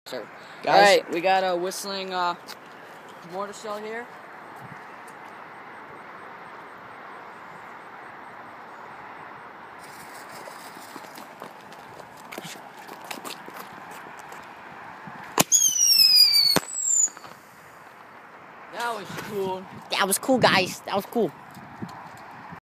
Sir. Guys. Alright, we got a whistling mortar shell here. That was cool. That was cool, guys. That was cool.